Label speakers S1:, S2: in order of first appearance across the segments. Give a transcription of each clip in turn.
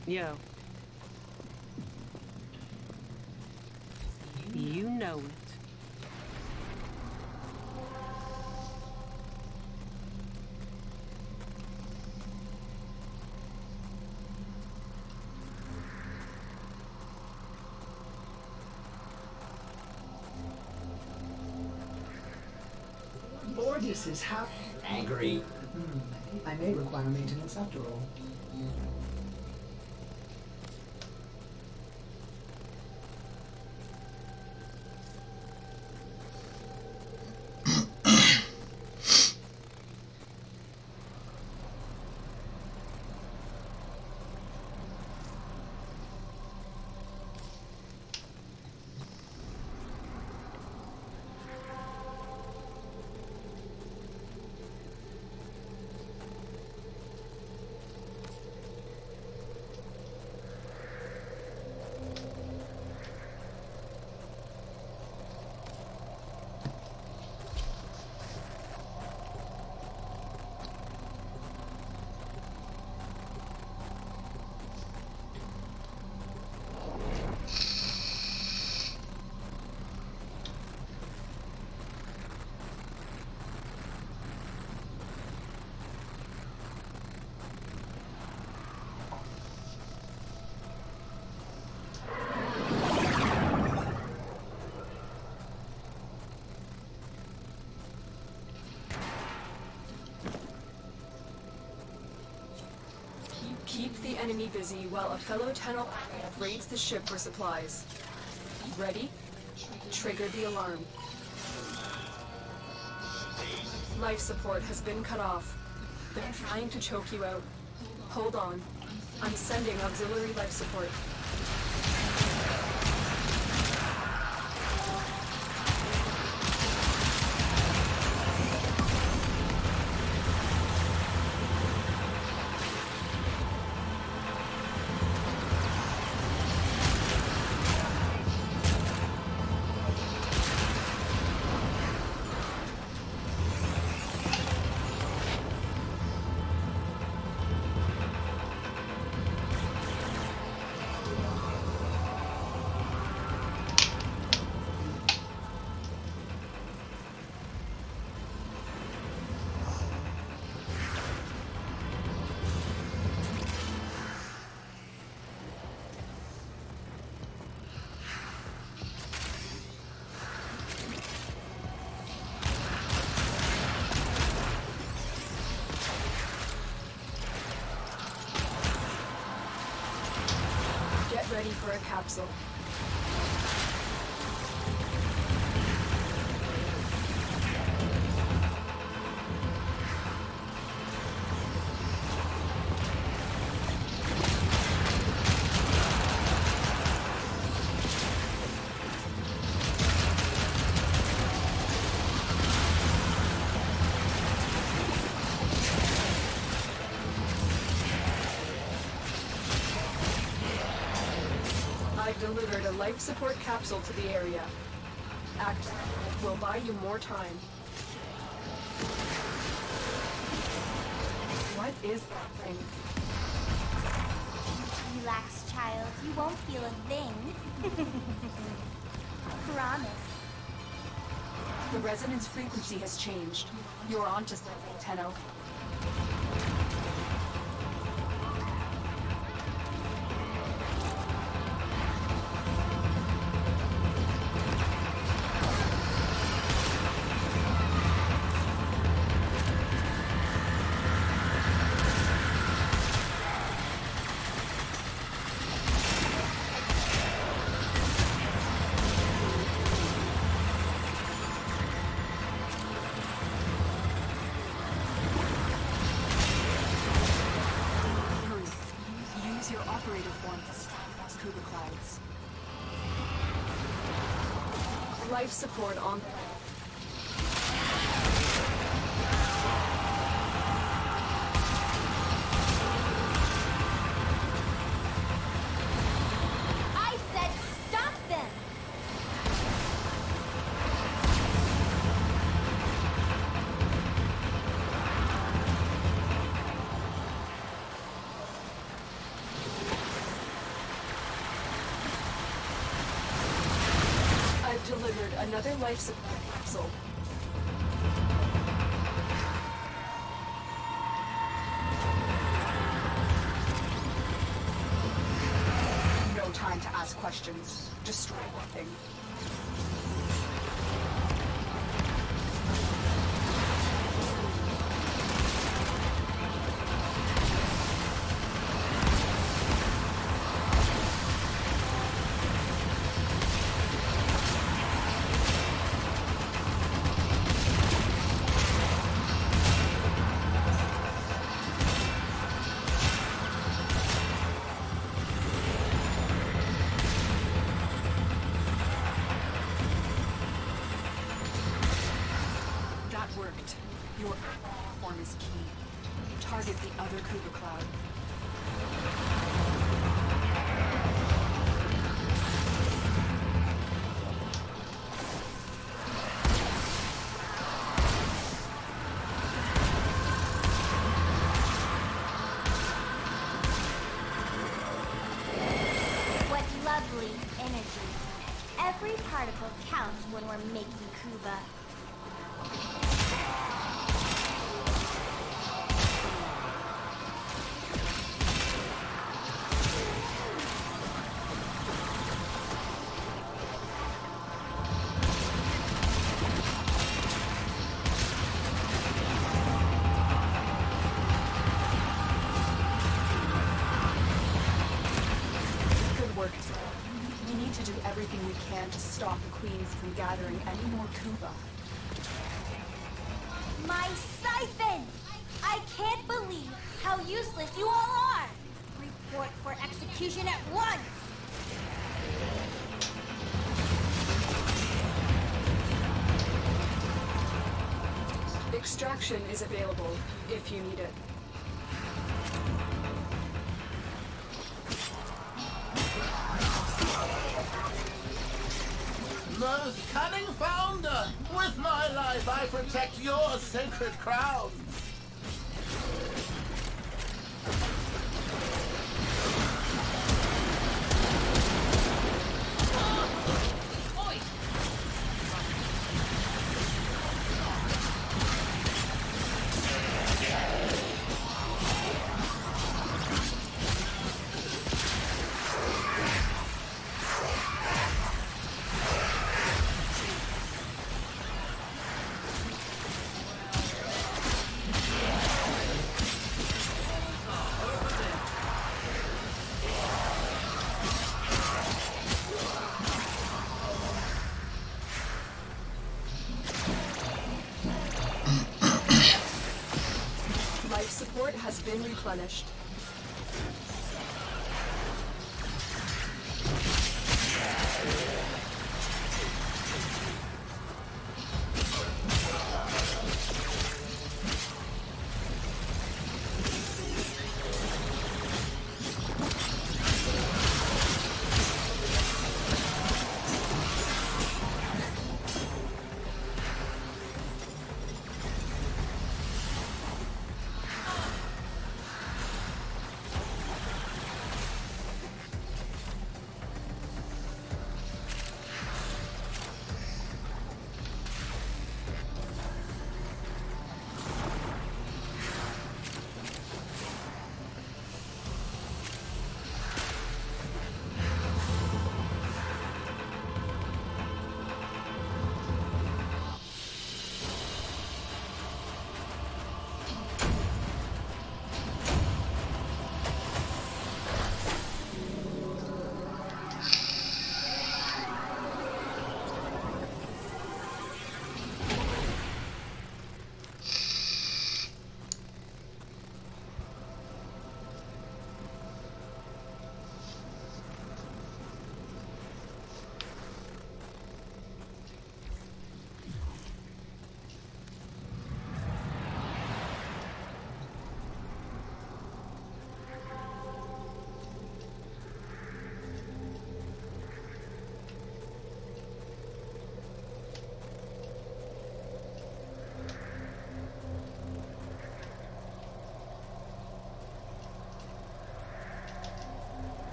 S1: Yo, you know it.
S2: Borges is angry. I may require maintenance after all.
S3: Keep the enemy busy while a fellow Tenno raids the ship for supplies. Ready? Trigger the alarm. Life support has been cut off. They're trying to choke you out. Hold on. I'm sending auxiliary life support. Ready for a capsule. Delivered a life support capsule to the area. Act will buy you more time. What is that thing?
S4: Relax, child. You won't feel a thing. Promise.
S3: The resonance frequency has changed. You're onto something, Tenno. Life support on.
S4: I said stop them!
S3: discovered another life support capsule. No time to ask questions. Destroy the thing. Worked. Your form is key. Target the other Kuba cloud.
S4: What lovely energy. Every particle counts when we're making Kuba.
S3: We need to do everything we can to stop the Queens from gathering any more Kuba.
S4: My siphon! I can't believe how useless you all are! Report for execution at once!
S3: Extraction is available if you need it.
S1: Most cunning founder! With my life I protect your sacred crown!
S3: Life support has been replenished.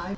S2: I...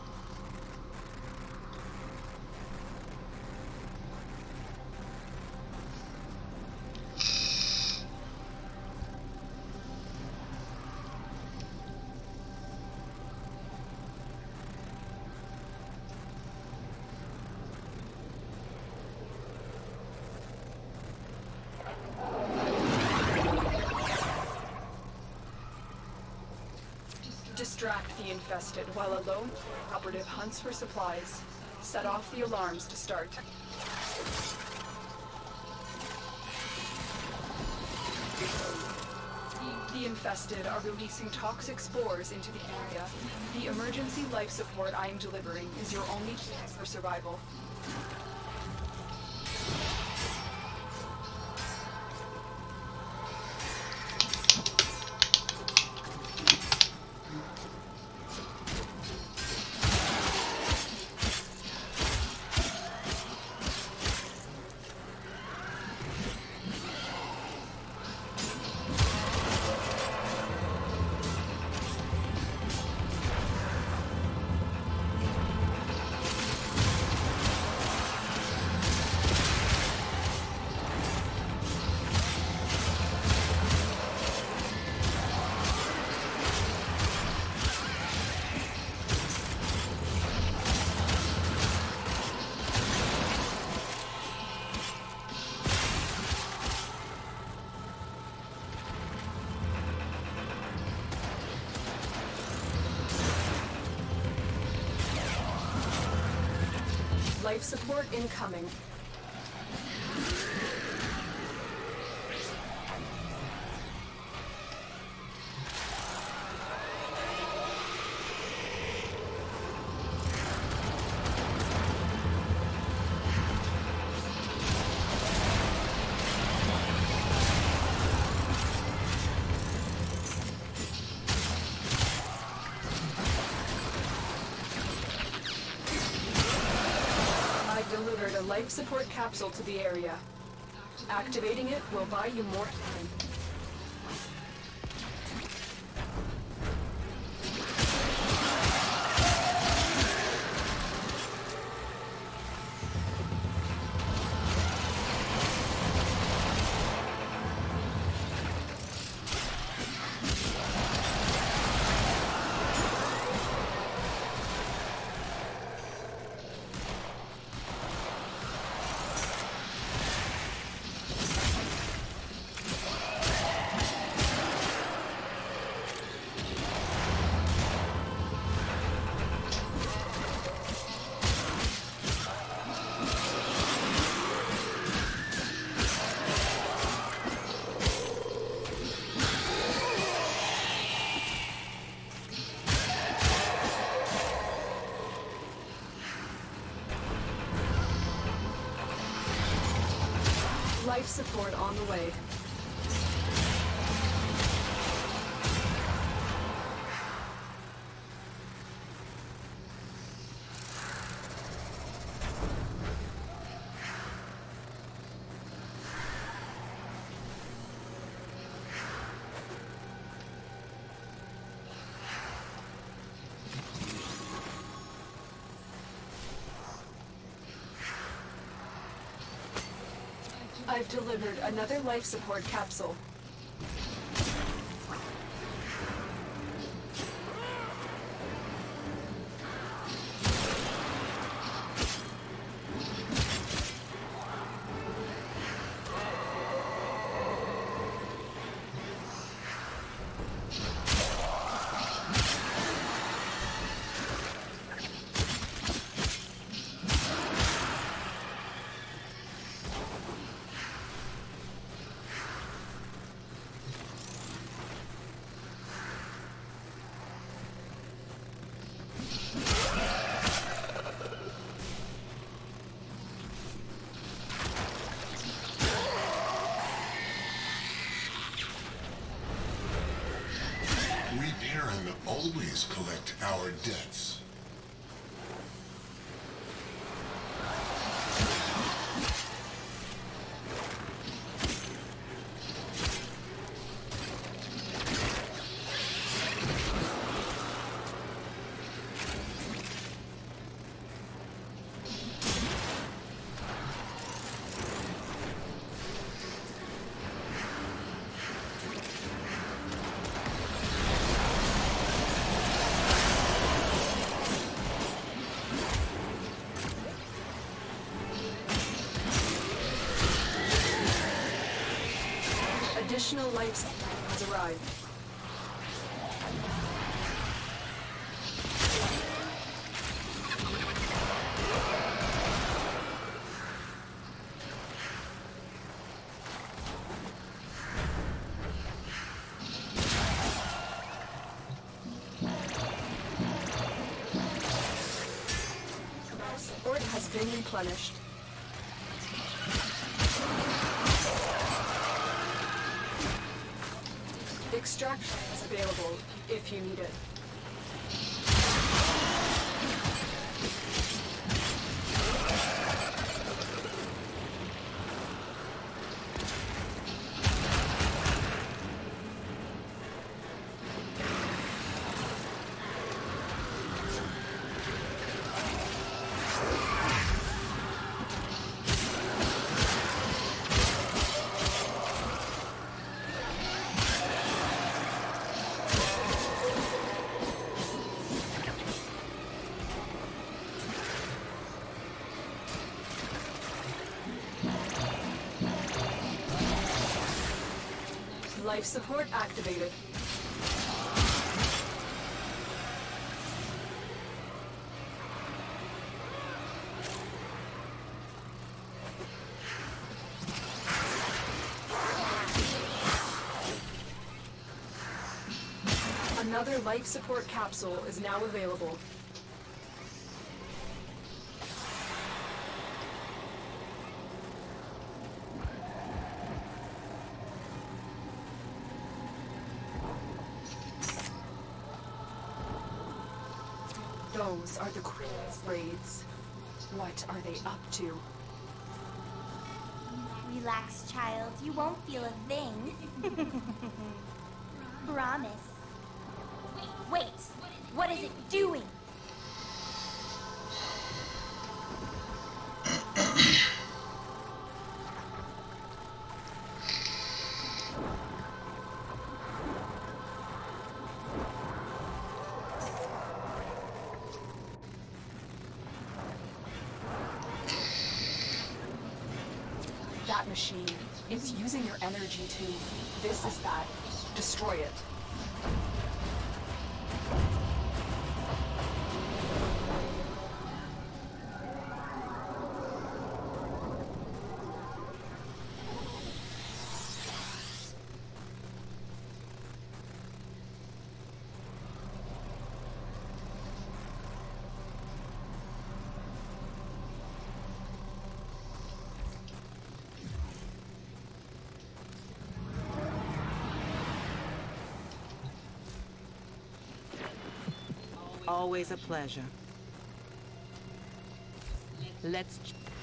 S3: Distract the infested while a lone operative hunts for supplies. Set off the alarms to start. The infested are releasing toxic spores into the area. The emergency life support I am delivering is your only chance for survival. Life support incoming. Delivered a life support capsule to the area. Activating it will buy you more time. Life support on the way. I've delivered another life support capsule.
S5: We Terran always collect our debts.
S3: Additional life support has arrived. Support has been replenished. Extraction is available if you need it. Life support activated. Another life support capsule is now available. Those are the Queen's raids. What are they up to?
S4: Relax, child. You won't feel a thing. Promise. Wait. What is it doing?
S3: That machine, it's using your energy too. This is that. Destroy it.
S6: Always a pleasure. Let's...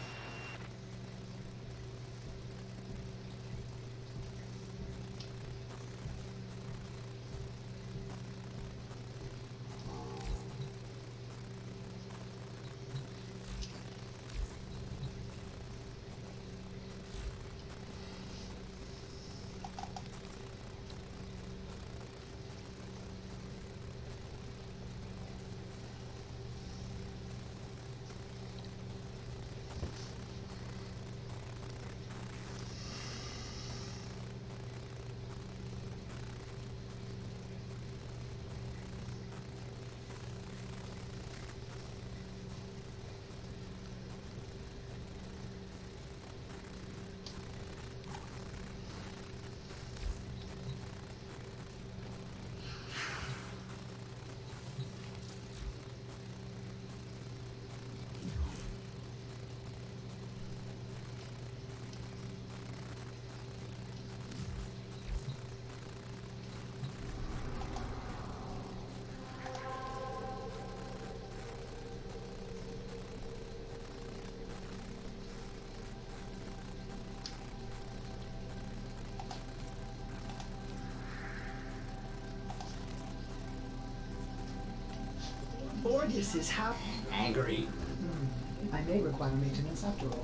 S2: Borges is
S1: Angry.
S2: I may require maintenance after all.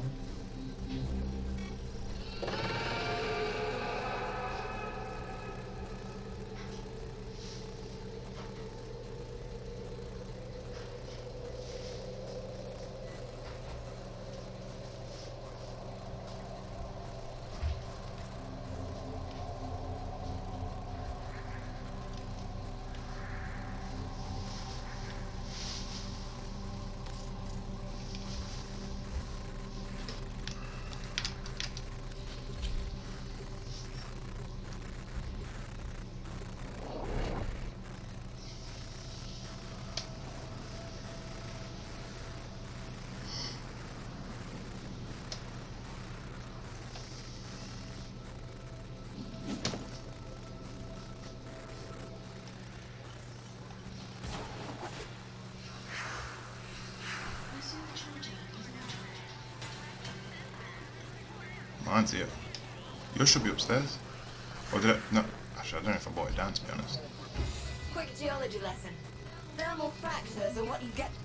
S7: Mine's here. Yours should be upstairs. Or did I? No. Actually, I don't know if I brought it down, to be honest.
S3: Quick geology lesson. Thermal fractures are what you get.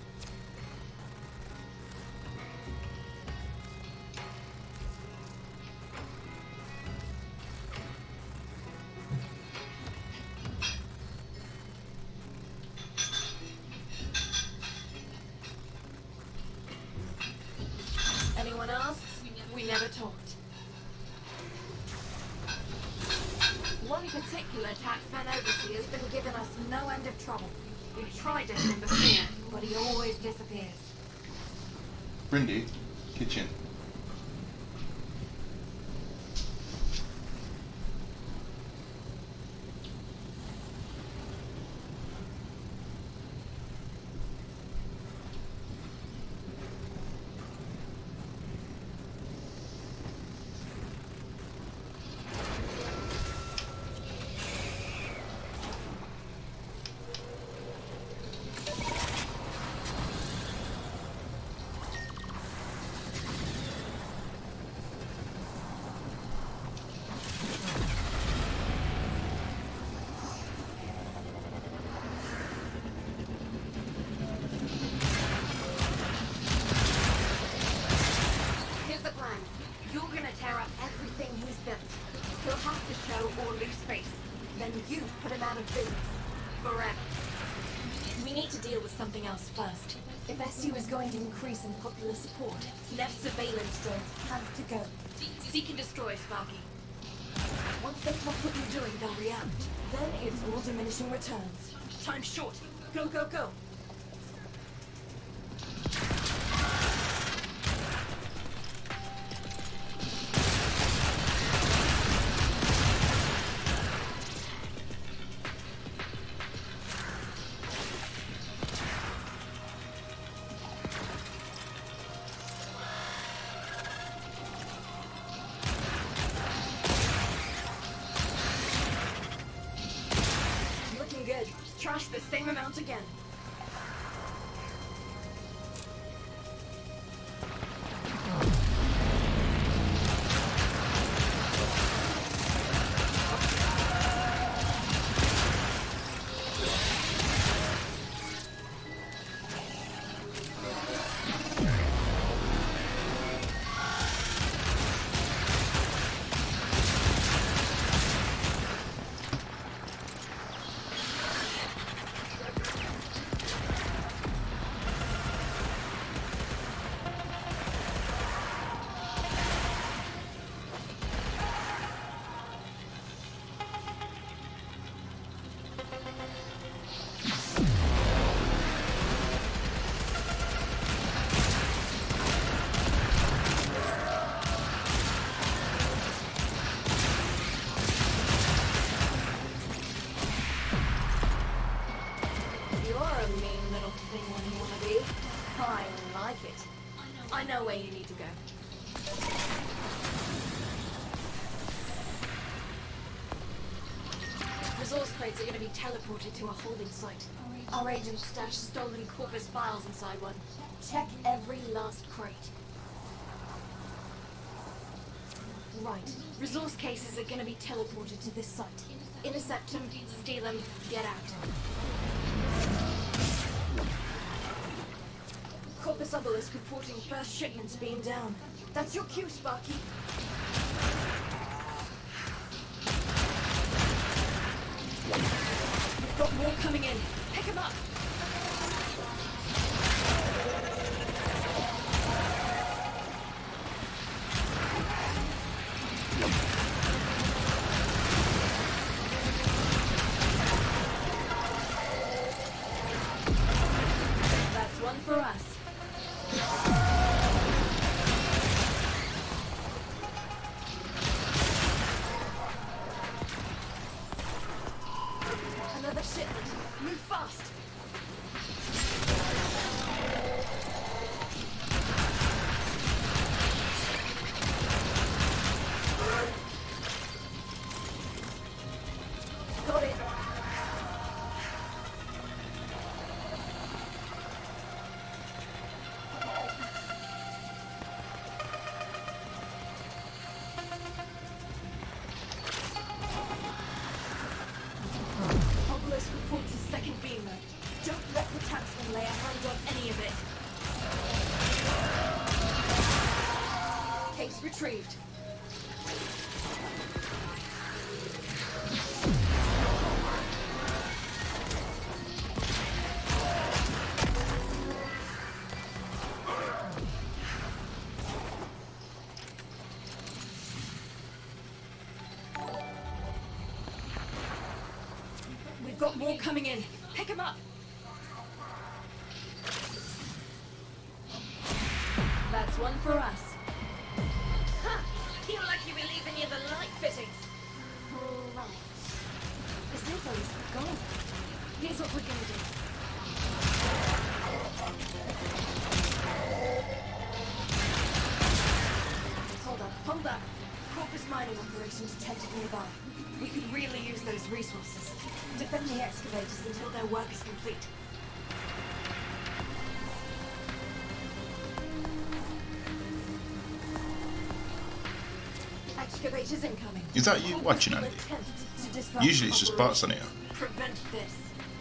S3: Anyone else? We never talked. One particular taxman overseer has been giving us no end of trouble. We've tried to hit him before, but he always disappears.
S7: Brindy, kitchen.
S3: Something else first. If SU is going to increase in popular support, less surveillance drones have to go. Seek and destroy, Sparky. Once they clock what you're doing, they'll react. Then it's all diminishing returns. Time's short. Go, go, go. Good. Trash the same amount again. I know where you need to go. Resource crates are going to be teleported to a holding site. Our agents stashed stolen Corpus files inside one. Check every last crate. Right. Resource cases are going to be teleported to this site. Intercept them, steal them, get out. Corpus Obelisk reporting first shipments being down. That's your cue, Sparky. We've got more coming in. Pick them up. That's one for us. Another shipment. Move fast. Got it. and lay a hand on any of it. Case retrieved. We've got more coming in. Pick them up. That's one for us. Ha! Feel like you were leaving near the light fittings. Right. This info is gone. Here's what we're gonna do. Hold up. Corpus mining operations attempted nearby. We could really use those resources. Defend the excavators until their work is complete. Excavators incoming.
S7: Is that you watching, Andy? Usually it's just parts on here.
S3: Prevent this.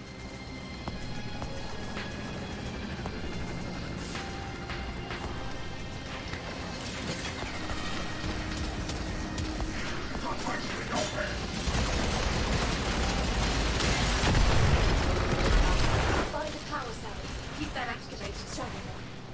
S3: Find the power cell. Keep that excavator shining.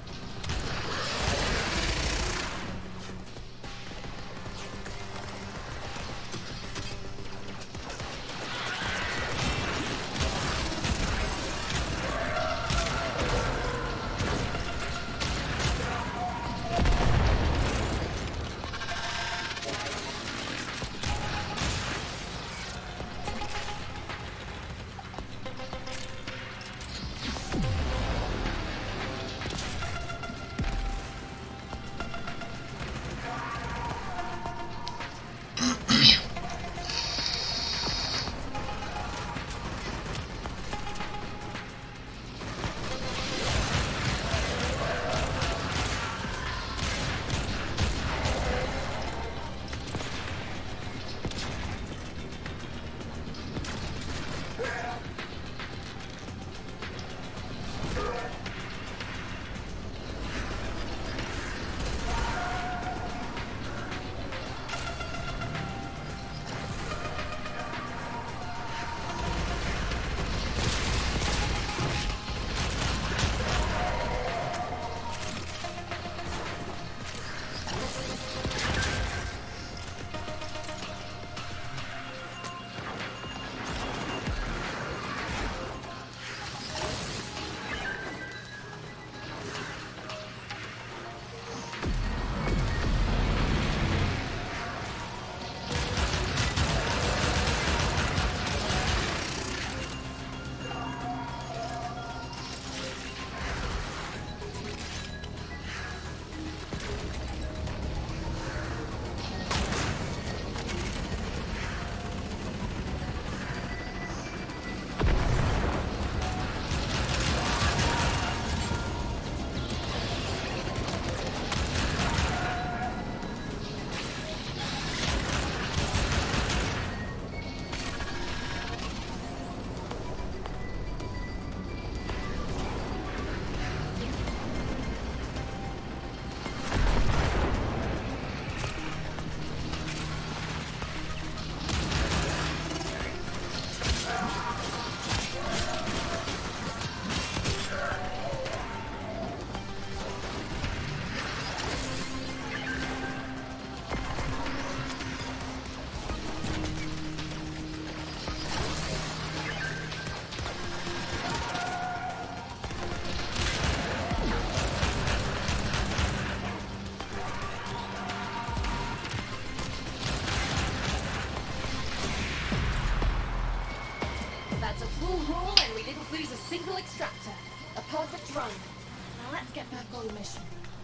S3: extractor. A perfect run. Now let's get back on mission.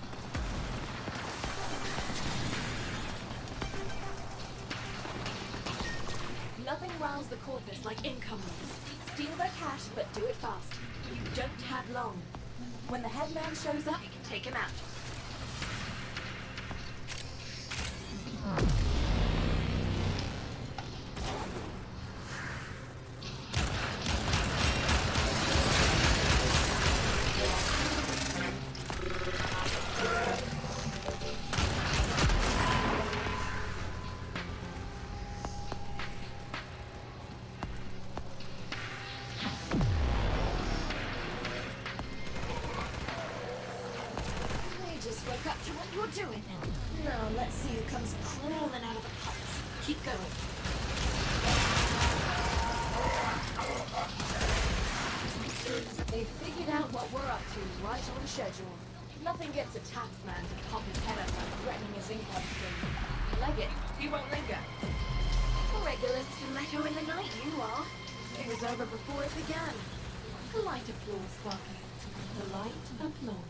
S3: Nothing riles the Corpus like income loss. Steal their cash, but do it fast. You don't have long. When the headman shows up, take him out. You're doing it. Now let's see who comes crawling out of the pipes. Keep going. They figured out what we're up to right on schedule. Nothing gets a taxman to pop his head up by threatening his income stream. Leg it. He won't linger. Regular stiletto in the night, you are. It was over before it began. Polite applause, Sparky. Polite applause.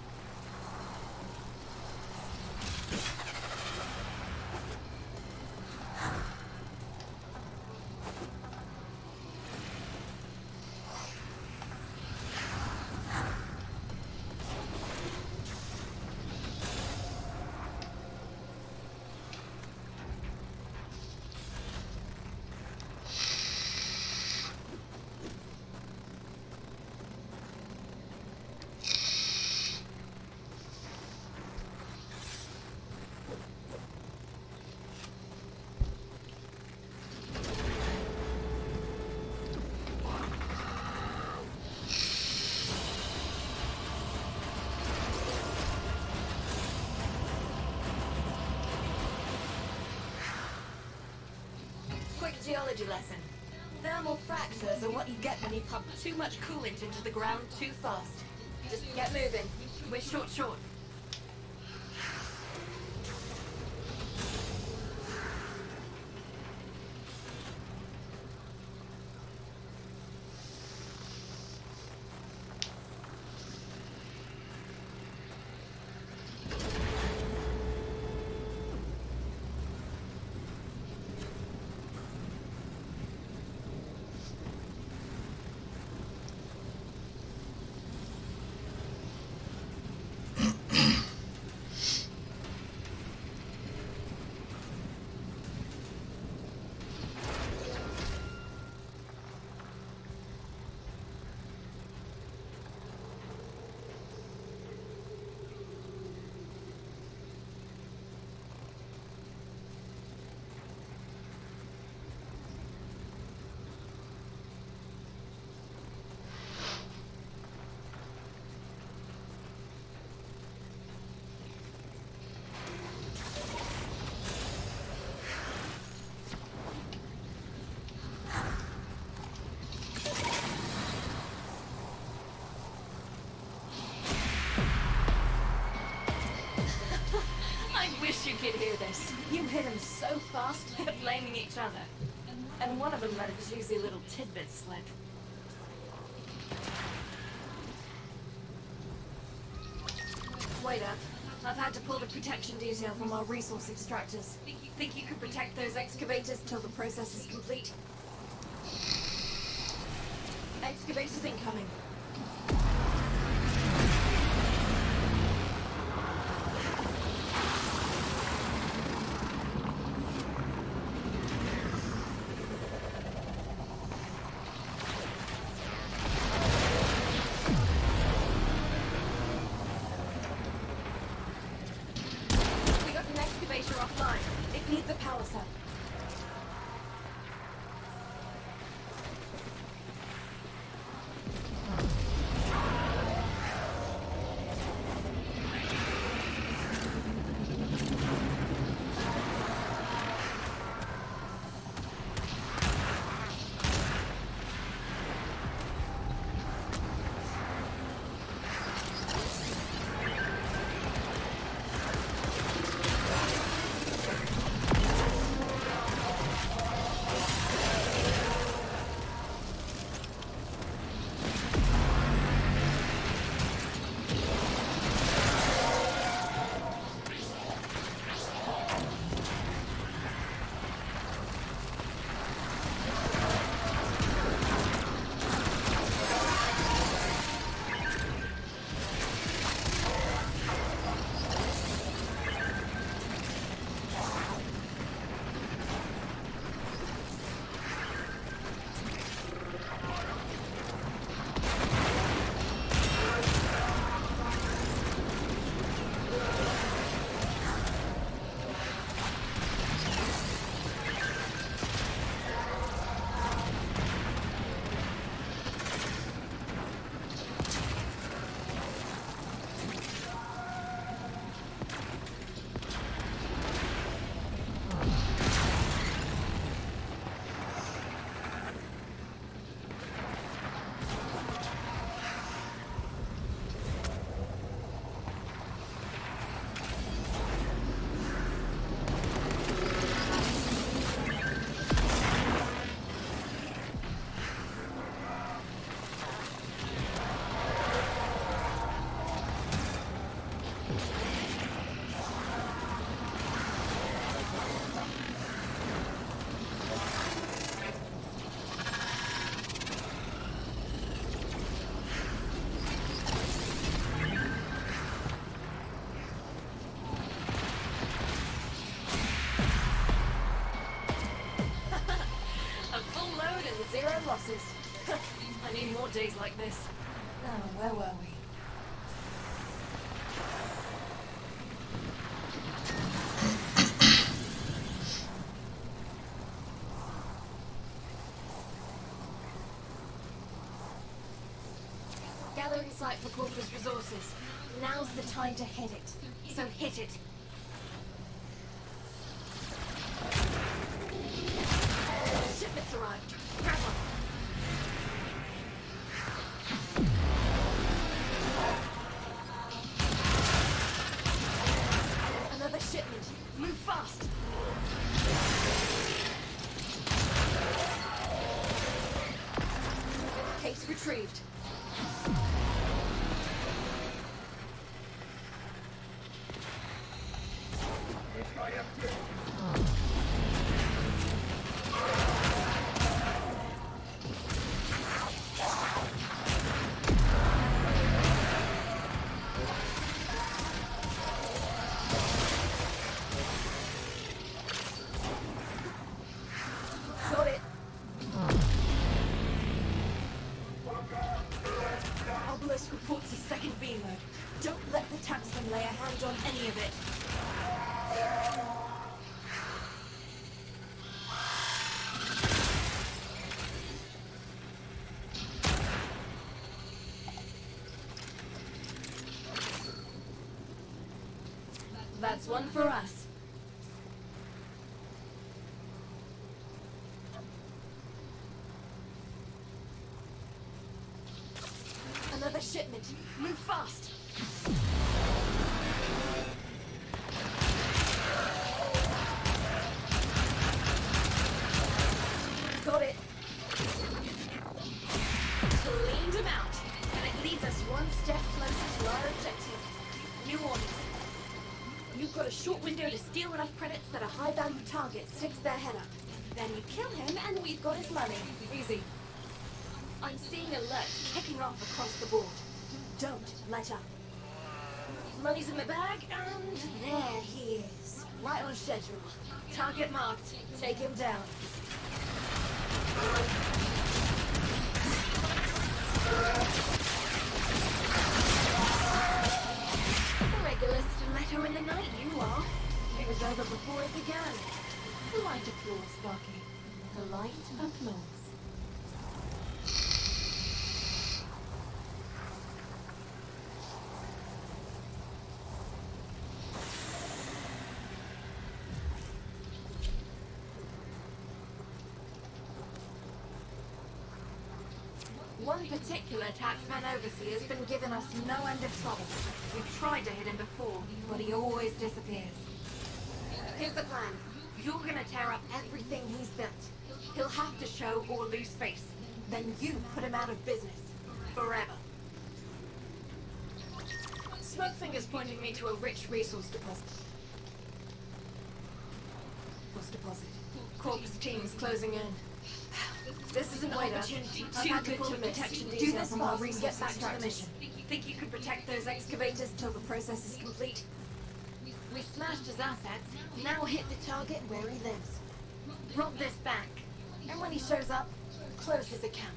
S3: Geology lesson. Thermal fractures are what you get when you pump too much coolant into the ground too fast. Just get moving. We're short. You could hear this. You hit him so fast, they're blaming each other. And one of them let a juicy little tidbit slip. Wait up. I've had to pull the protection detail from our resource extractors. Think you could protect those excavators till the process is complete? Excavators incoming. Offline. It needs a power cell. resources. I need more days like this. Now, where were we? Gathering site for Corpus resources. Now's the time to hit it. So hit it. Shipment's arrived. Grab one. Another shipment. Move fast. Case retrieved. Got it. Obelisk reports a second beam load. Don't let the taxman lay a hand on any of it. That's one for us. Another shipment. Move fast. Got it. Cleaned him out. And it leads us one step closer to our objective. New orders. You've got a short window to steal enough credits that a high-value target sticks their head up. Then you kill him and we've got his money. Easy. I'm seeing alerts kicking off across the board. Don't let up. Money's in the bag, and there he is. Right on schedule. Target marked. Take him down. A regular stiletto in the night, you are. It was over before it began. The light applause, Sparky. The light applause. One particular taxman overseer has been giving us no end of trouble. We've tried to hit him before, but he always disappears. Here's the plan. You're gonna tear up everything he's built. He'll have to show or lose face. Then you put him out of business. Forever. Smokefinger's pointing me to a rich resource deposit. Corpus team's closing in. This is an opportunity too good to miss. Do this fast and get back to the mission. Think you could protect those excavators till the process is complete? We smashed his assets. Now hit the target where he lives. Rob this bank. And when he shows up, close his account.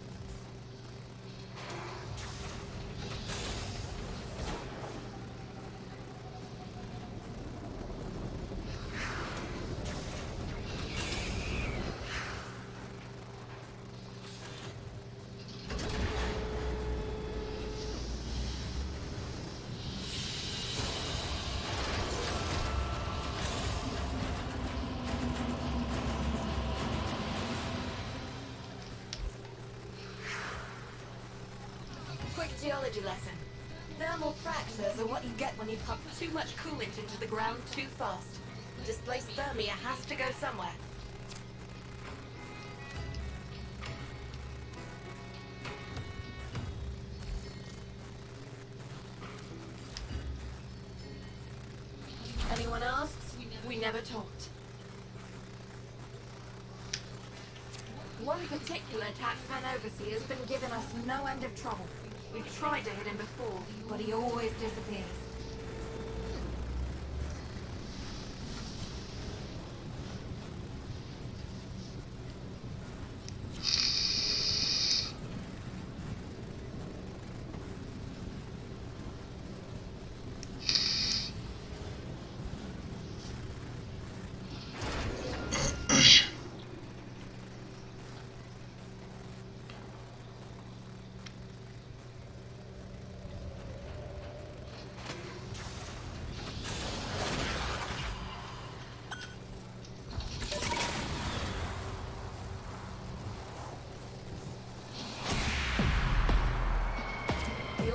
S3: Geology lesson. Thermal fractures are what you get when you pump too much coolant into the ground too fast. Displaced thermia has to go somewhere. Anyone asks, we never talked. One particular taxman overseer has been giving us no end of trouble. We've tried to hit him before, but he always disappears.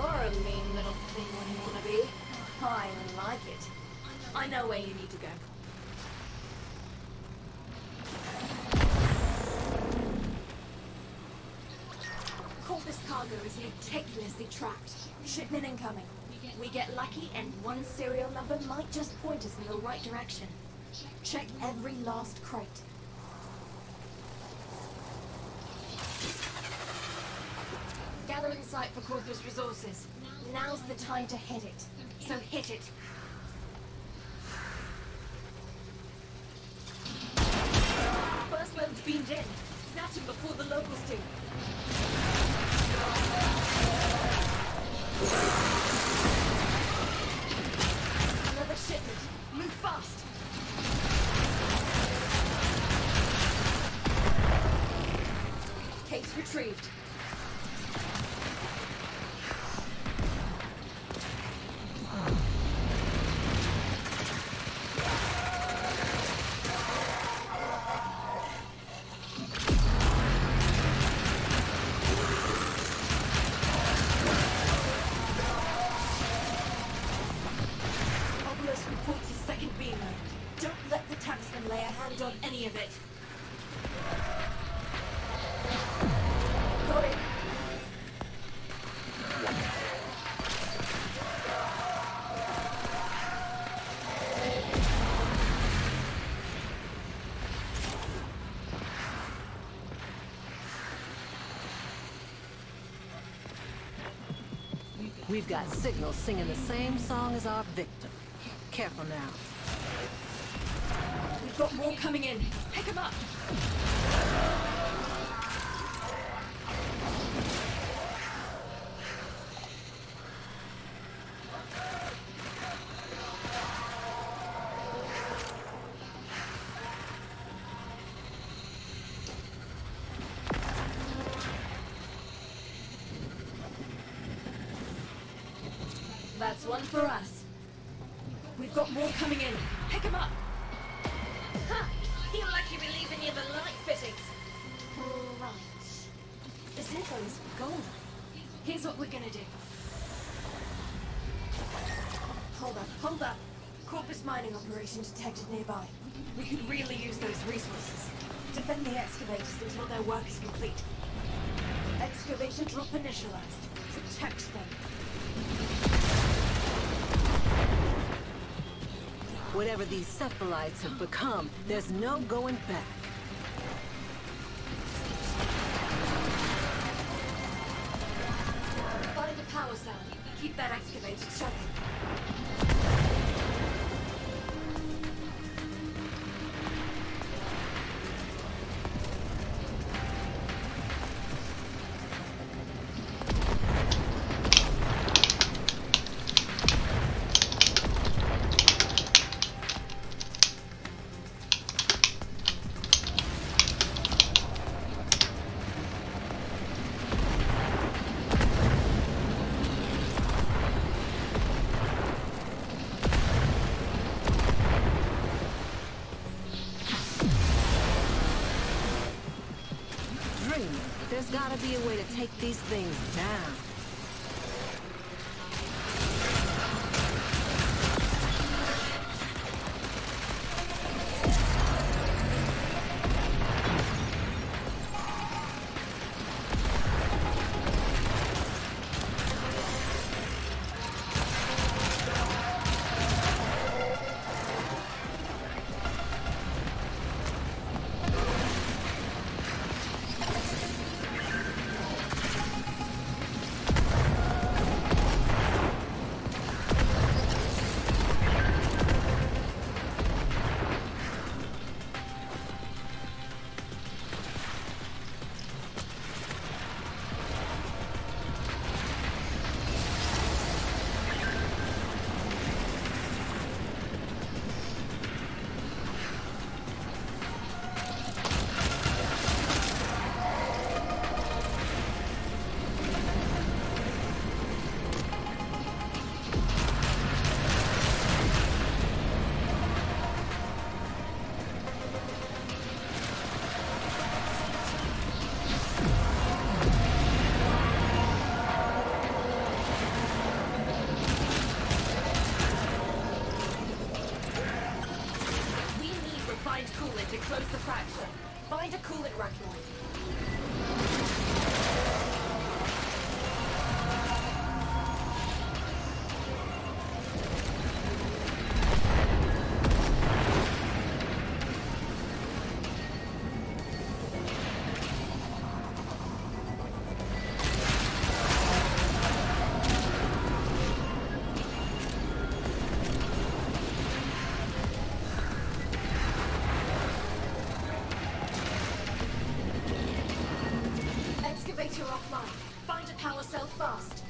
S3: are a mean little thing when you want to be. I like it. I know where you need to go. Corpus cargo is meticulously tracked. Shipment incoming. We get lucky and one serial number might just point us in the right direction. Check every last crate. Gathering site for Corpus resources. Now's the time to hit it. So hit it. First load's beamed in. Snatch him before the locals do. Another shipment. Move fast. Case retrieved. Reports a second beamer. Don't let the taxman lay a hand on any of it. Got it.
S8: We've got signals singing the same song as our victim. Careful now.
S3: We've got more coming in. Pick them up. That's one for us. We've got more coming in. Pick them up. Huh. Feel like you believe any of the light fittings. Right. This info is golden. Here's what we're gonna do. Hold up. Corpus mining operation detected nearby. We could really use those resources. Defend the excavators until their work is complete. Excavation drop initialized. Protect them.
S8: Whatever these cephalites have become, there's no going back.
S3: Find the power cell. Keep that excavator chugging.
S8: There's gotta be a way to take these things down.
S3: Find a coolant rack noise. Excavator offline. Find a power cell fast.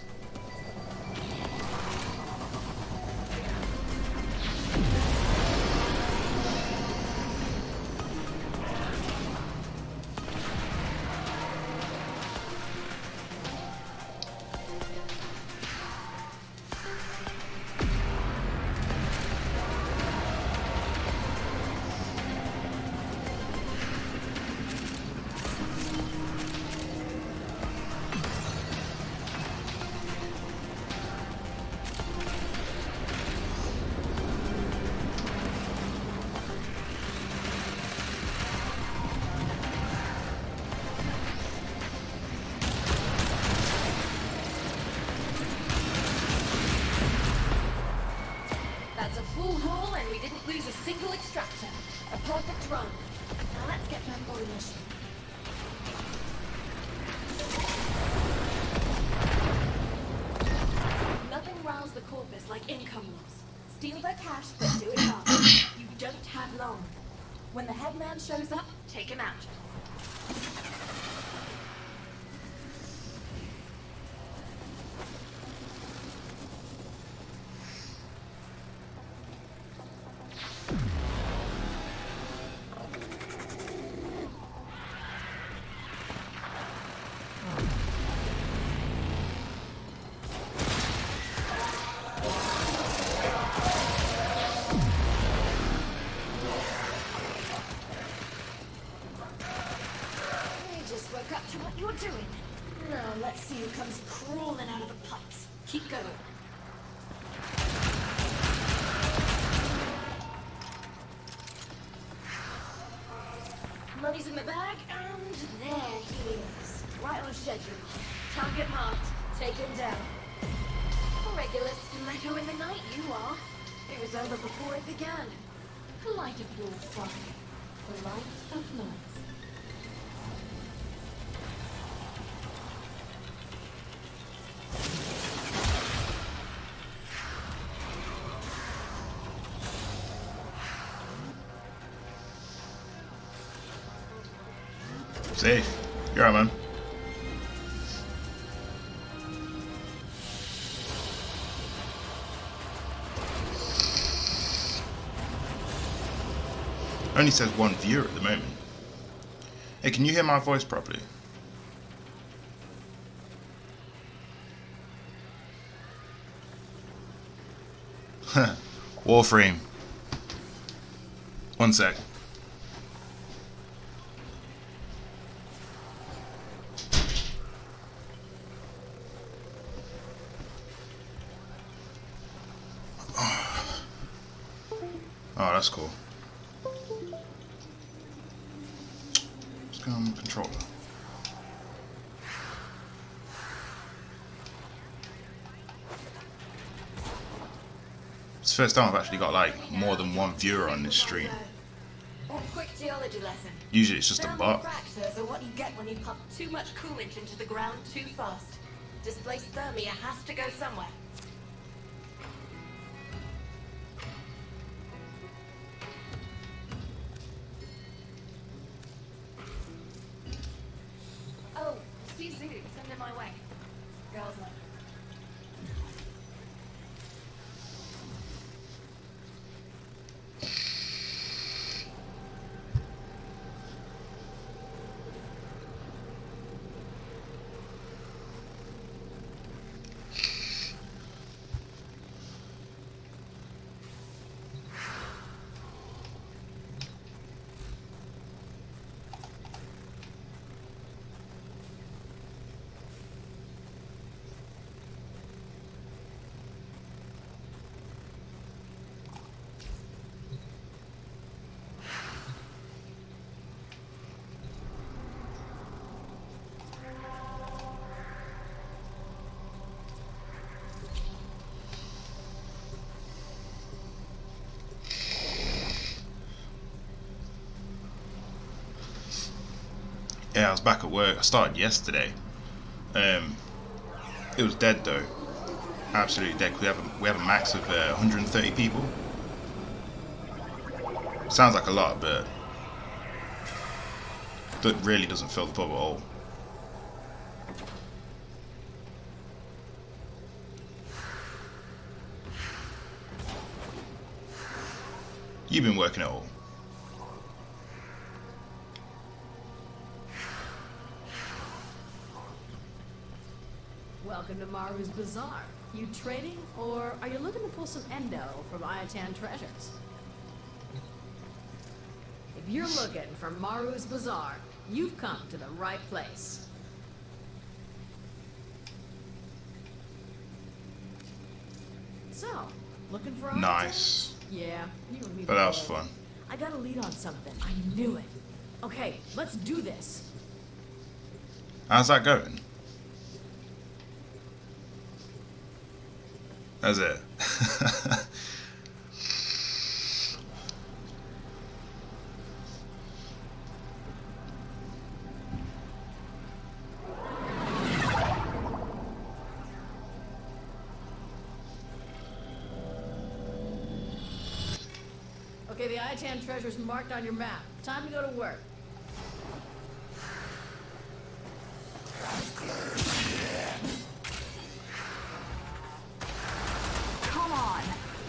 S3: That's a full haul and we didn't lose a single extractor. A perfect run. Now let's get Bamboy mission. Nothing roused the corpus like income loss. Steal their cash, but do it fast. You don't have long. When the headman shows up, take him out. Woke up to what you're doing. Now let's see who comes crawling out of the pipes. Keep going. Money's in the bag, and there he is. Right on schedule. Target marked. Take him down. A regular stiletto in the night, you are. It was over before it began. The light of your fire. The light of night.
S7: Safe. You're right, man. Only says one viewer at the moment. Hey, can you hear my voice properly? Warframe. 1 sec. Oh, that's cool. Let's go on the controller. It's the first time I've actually got like more than one viewer on this stream.
S3: Quick geology lesson.
S7: Usually it's just a
S3: Thermal
S7: bot.
S3: fractures are what you get when you pump too much coolant into the ground too fast. Displaced thermia has to go somewhere. Oh, see Zoo, send him my way. Girls love.
S7: Yeah, I was back at work. I started yesterday. It was dead though. Absolutely dead. We have a max of 130 people. Sounds like a lot, but that really doesn't fill the pub at all. You've been working at all.
S9: Welcome to Maru's Bazaar. You trading, or are you looking to pull some endo from Ayatan treasures? If you're looking for Maru's Bazaar, you've come to the right place. So, looking for
S7: Nice.
S9: Yeah, you and me
S7: But that was
S9: both.
S7: fun.
S9: I got a lead on something. I knew it. Okay, let's do this.
S7: How's that going? How's it?
S9: Okay, the Ayatan treasure's marked on your map. Time to go to work.
S4: Come on.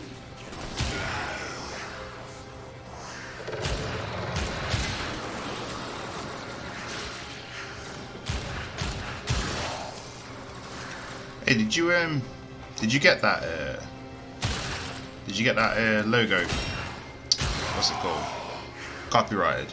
S7: Hey, did you get that logo? What's it called? Copyrighted.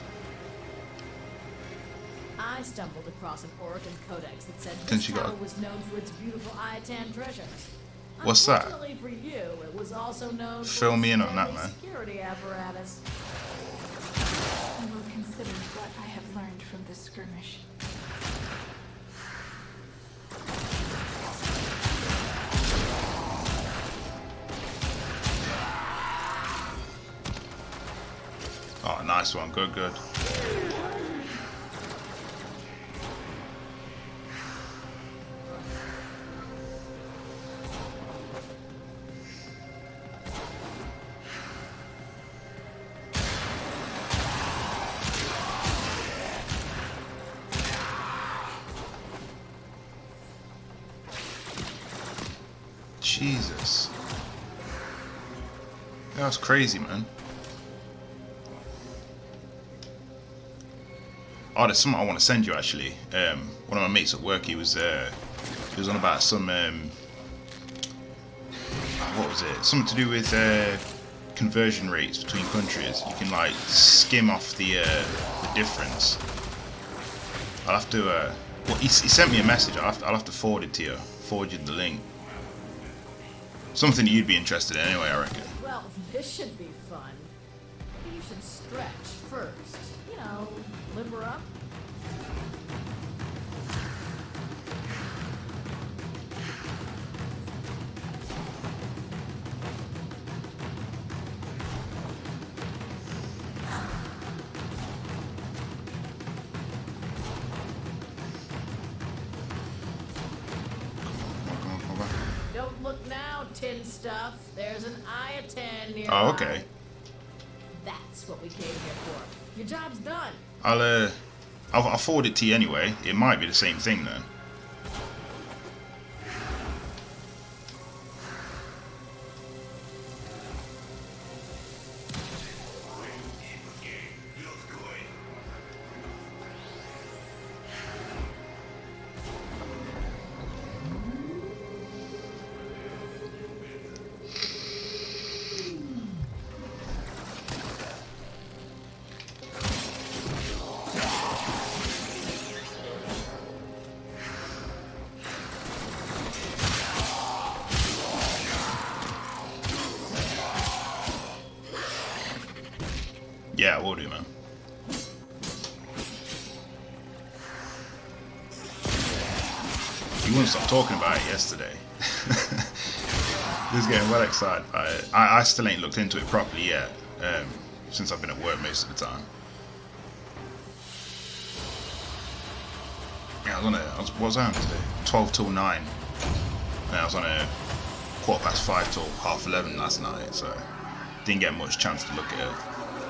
S9: I stumbled across an Orokin codex that said
S7: Then
S9: this
S7: she got
S9: tower
S7: a-
S9: was known for its beautiful Ayatan treasures.
S7: What's that?
S9: Unfortunately for you, it was also known for
S7: Fill
S9: its
S7: me in on that,
S9: deadly
S7: man.
S9: security apparatus.
S3: I will consider what I have learned from this skirmish.
S7: Oh, nice one. Good, good. Jesus. That's crazy, man. Oh, there's something I want to send you actually. One of my mates at work, he was on about some what was it? Something to do with conversion rates between countries. You can like skim off the difference. I'll have to. Well, he sent me a message. I'll have to forward it to you. Forward you the link. Something you'd be interested in anyway, I reckon.
S9: Well, this should be fun. Maybe you should stretch first. You know, limber up.
S7: Come on.
S9: Don't look now, tin stuff. There's an Ayatan nearby.
S7: Oh, okay.
S9: That's what we came here for. Your job's done.
S7: I'll forward it to you anyway. It might be the same thing then. Yeah, we'll do, man. He wouldn't stop talking about it yesterday. He was getting well excited by it. I still ain't looked into it properly yet, since I've been at work most of the time. Yeah, what was I on today? 12 till 9. And I was on a 5:15 till 11:30 last night, so didn't get much chance to look at it.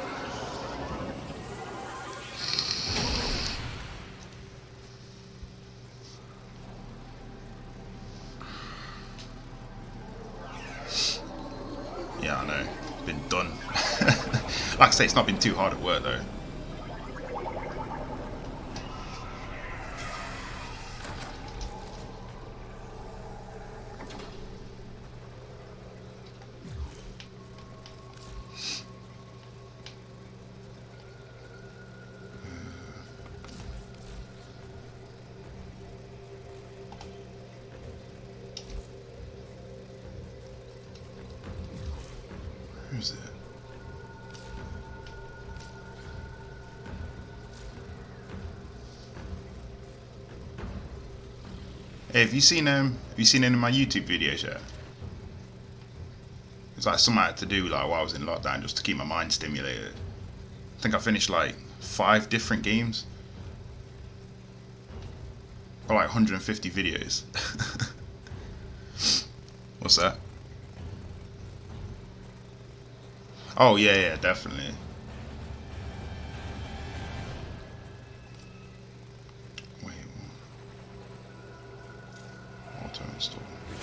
S7: Yeah, I know. It's been done. Like I say, it's not been too hard at work though. Who's it? Hey, have you seen any of my YouTube videos yet? It's like something I had to do like while I was in lockdown just to keep my mind stimulated. I think I finished like 5 different games. Or like 150 videos. What's that? Oh yeah, definitely. Wait, auto install.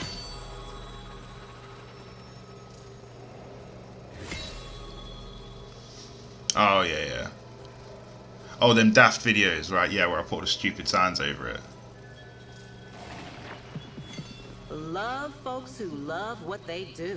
S7: Oh yeah. Oh, them daft videos, right? Yeah, where I put the stupid sounds over it.
S8: Love folks who love what they do.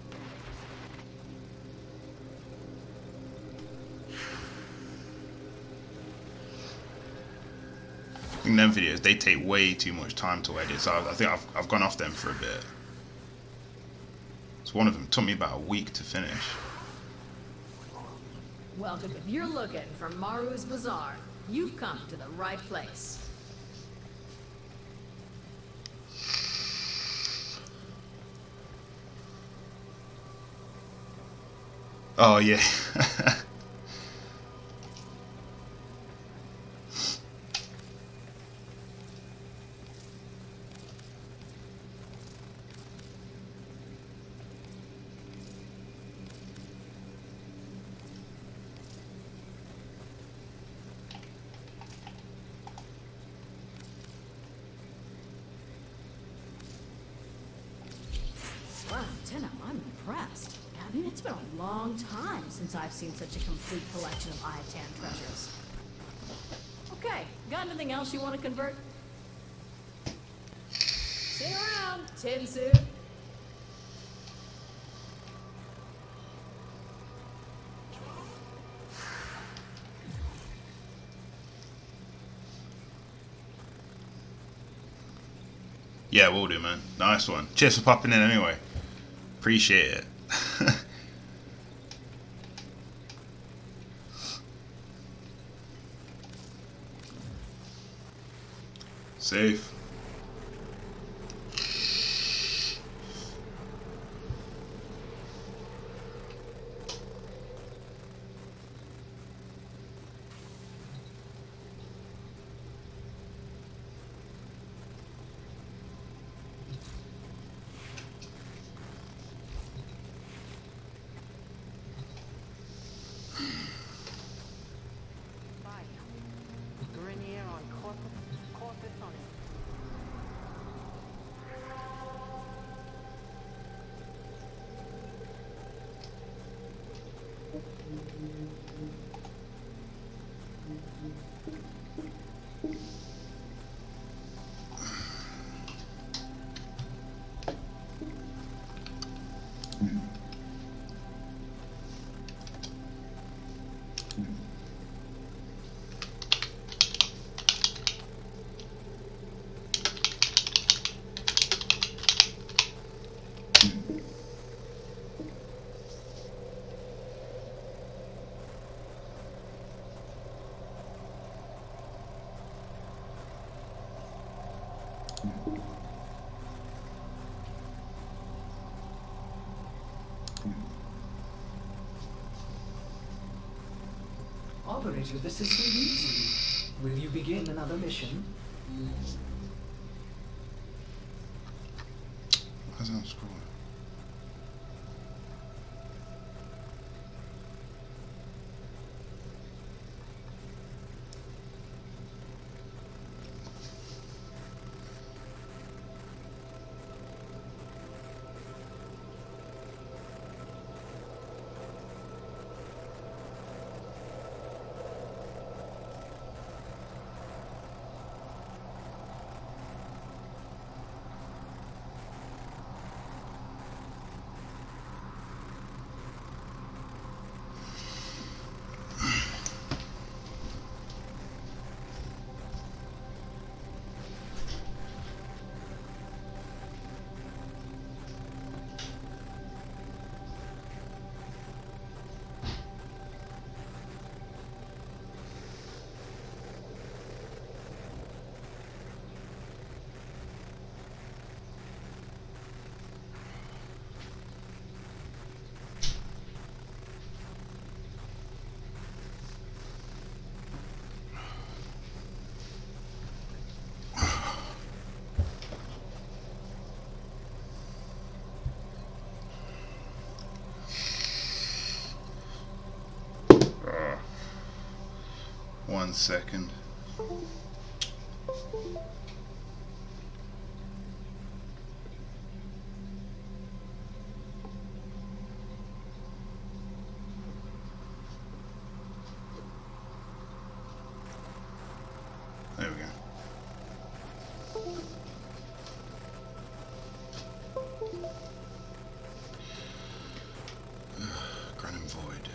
S7: I think them videos, they take way too much time to edit, so I think I've gone off them for a bit. So one of them took me about a week to finish.
S9: Welcome. If you're looking for Maru's Bazaar, you've come to the right place.
S7: Oh yeah.
S9: Wow, Tenno, I'm impressed. I mean, it's been a long time since I've seen such a complete collection of Ayatan treasures. Okay, got anything else you want to convert? See you around, tin suit.
S7: Yeah, will do, man. Nice one. Cheers for popping in anyway. Appreciate it. Safe.
S8: Grenier on Corpus on it.
S2: Operator, this is easy. Will you begin another mission?
S7: Why's that not scrolling? One second. There we go. Granum Void.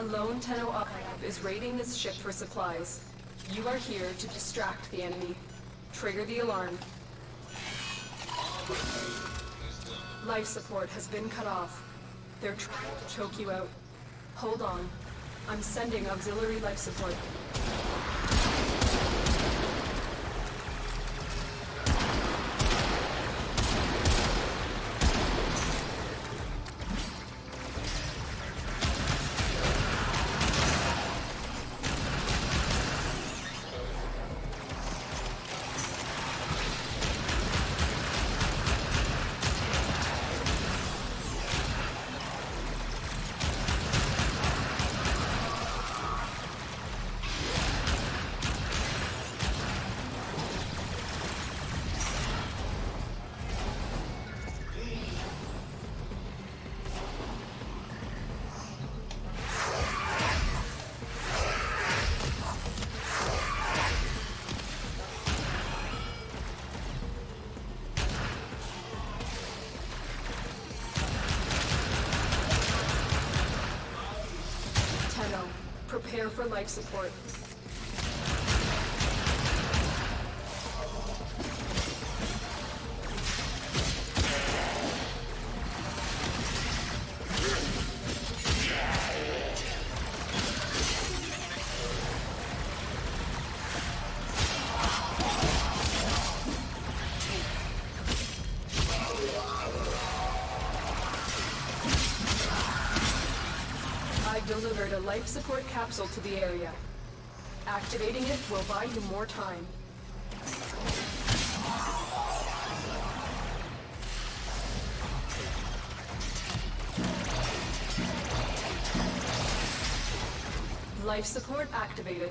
S10: lone Tenno operative is raiding this ship for supplies. You are here to distract the enemy. Trigger the alarm. Life support has been cut off. They're trying to choke you out. Hold on. I'm sending auxiliary life support. Prepare for life support. Delivered a life support capsule to the area. Activating it will buy you more time. Life support activated.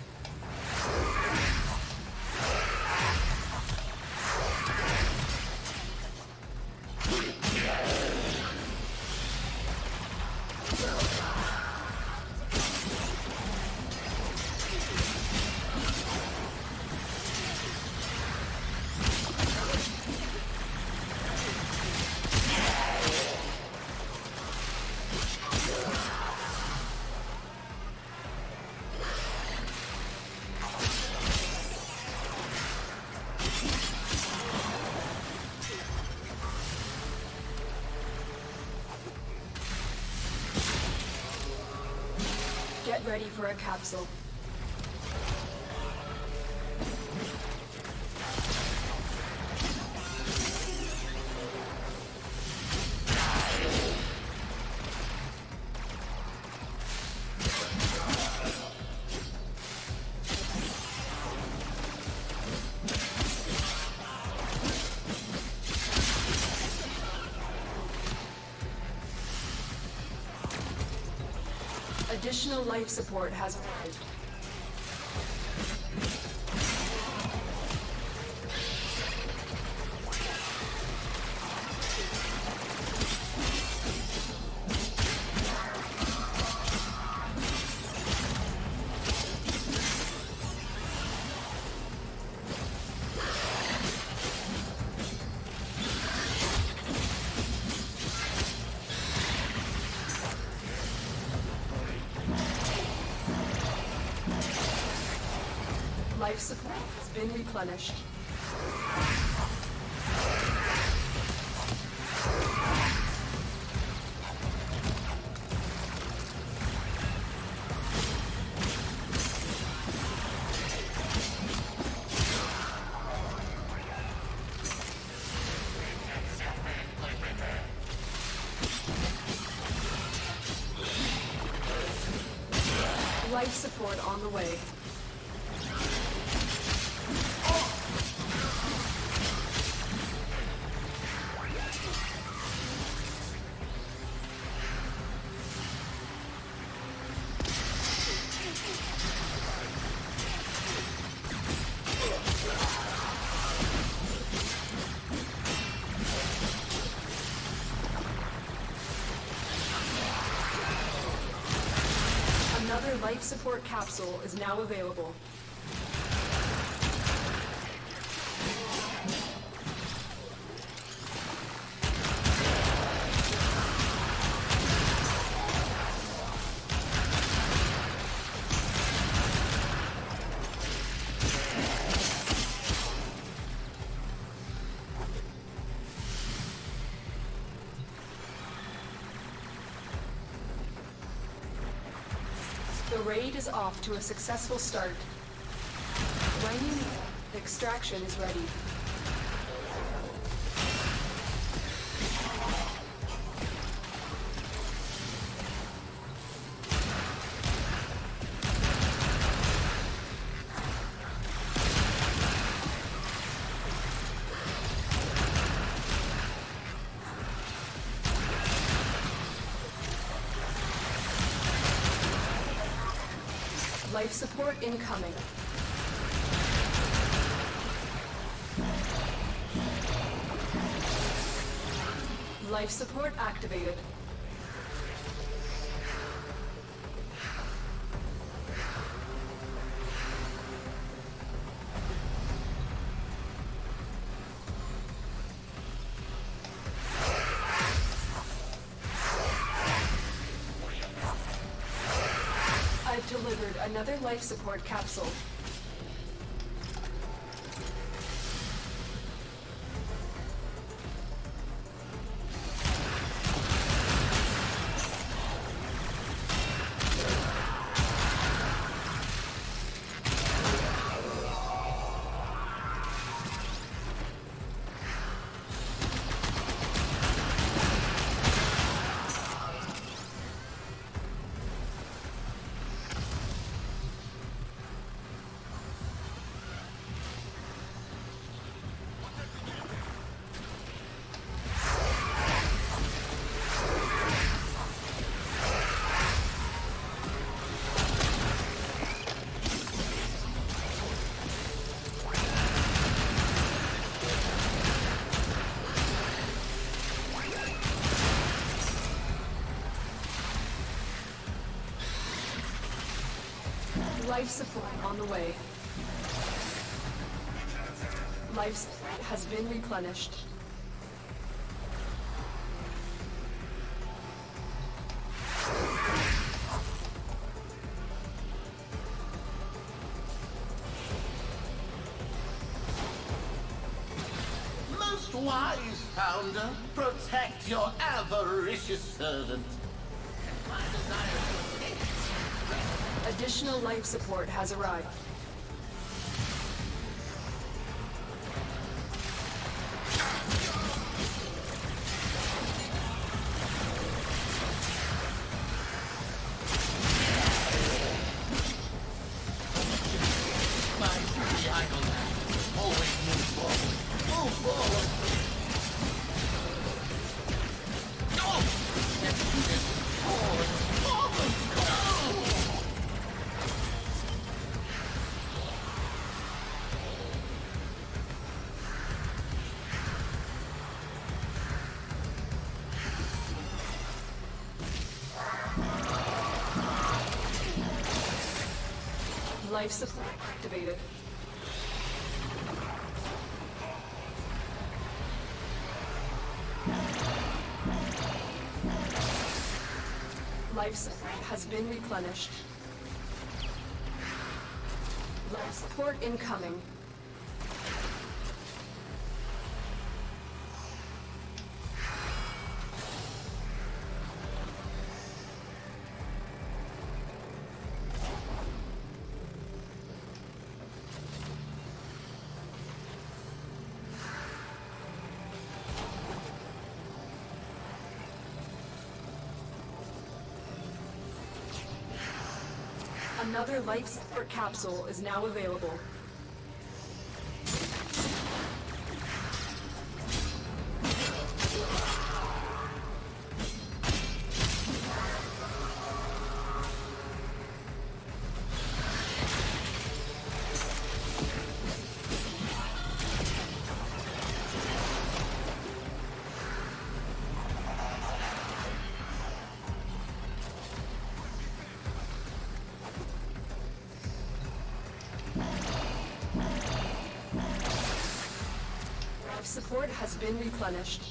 S10: Get ready for a capsule. Additional life support has arrived. Life support has been replenished. Life support on the way. Another life support capsule is now available. The raid is off to a successful start. Mining extraction is ready. Life support incoming. Life support activated. I've delivered another life support capsule. Life supply on the way. Life supply has been replenished.
S1: Most wise founder, protect your avaricious servant. My desire to escape.
S10: Additional life support has arrived.
S1: My pretty idol now. Always move forward. Move forward. Oh! Let's do this. Forward. Forward. Go!
S10: Life support activated. Life support has been replenished. Life support incoming. Another life support capsule is now available. Support has been replenished.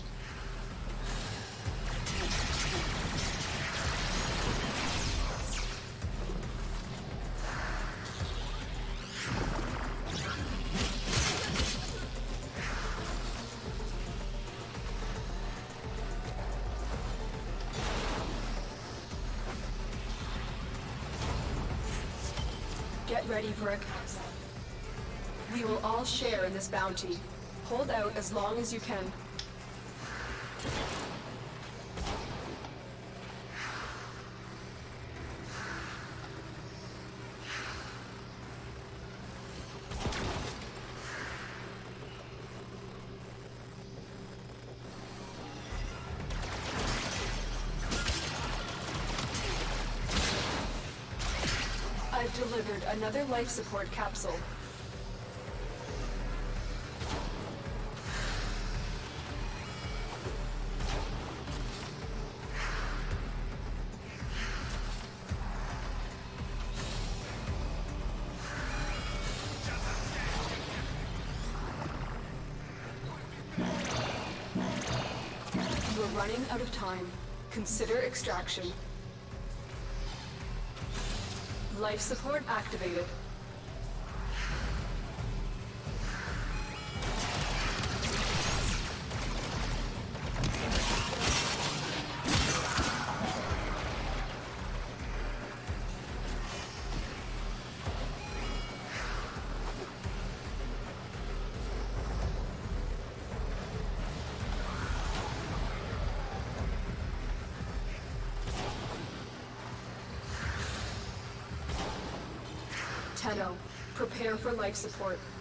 S10: Get ready for a capsule. We will all share in this bounty. Hold out as long as you can. I've delivered another life support capsule. You are running out of time. Consider extraction. Life support activated. Tenno, prepare for life support.